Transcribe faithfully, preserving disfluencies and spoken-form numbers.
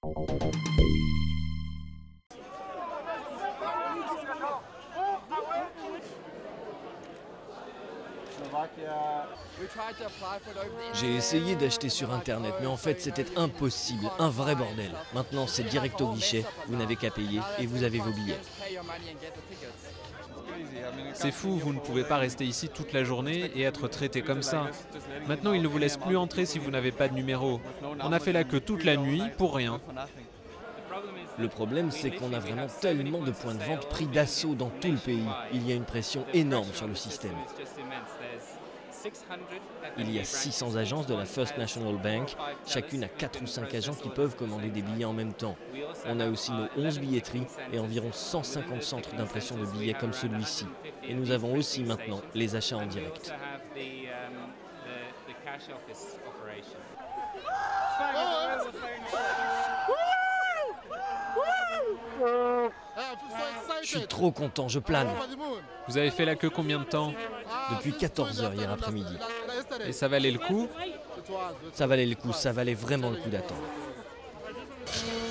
J'ai essayé d'acheter sur internet, mais en fait c'était impossible, un vrai bordel. Maintenant c'est direct au guichet, vous n'avez qu'à payer et vous avez vos billets. C'est fou, vous ne pouvez pas rester ici toute la journée et être traité comme ça. Maintenant, ils ne vous laissent plus entrer si vous n'avez pas de numéro. On a fait la queue toute la nuit pour rien. Le problème, c'est qu'on a vraiment tellement de points de vente pris d'assaut dans tout le pays. Il y a une pression énorme sur le système. Il y a six cents agences de la First National Bank. Chacune a quatre ou cinq agents qui peuvent commander des billets en même temps. On a aussi nos onze billetteries et environ cent cinquante centres d'impression de billets comme celui-ci. Et nous avons aussi maintenant les achats en direct. Je suis trop content, je plane. Vous avez fait la queue combien de temps? Depuis quatorze heures hier après-midi. Et ça valait le coup? Ça valait le coup, ça valait vraiment le coup d'attendre.